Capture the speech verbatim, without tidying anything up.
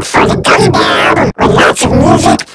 for the Gummy album with lots of music